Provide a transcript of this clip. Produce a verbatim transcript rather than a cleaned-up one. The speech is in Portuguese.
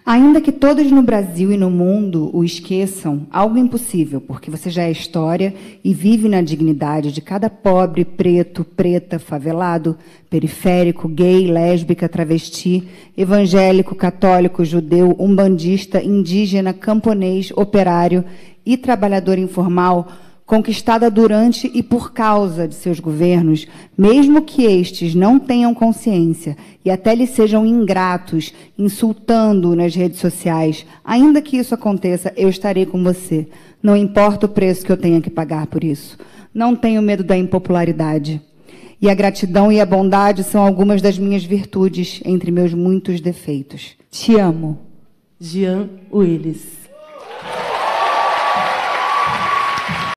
Ainda que todos no Brasil e no mundo o esqueçam, algo impossível, porque você já é história e vive na dignidade de cada pobre, preto, preta, favelado, periférico, gay, lésbica, travesti, evangélico, católico, judeu, umbandista, indígena, camponês, operário e trabalhador informal, conquistada durante e por causa de seus governos, mesmo que estes não tenham consciência e até lhe sejam ingratos, insultando-o nas redes sociais, ainda que isso aconteça, eu estarei com você. Não importa o preço que eu tenha que pagar por isso. Não tenho medo da impopularidade. E a gratidão e a bondade são algumas das minhas virtudes, entre meus muitos defeitos. Te amo. Jean Willis.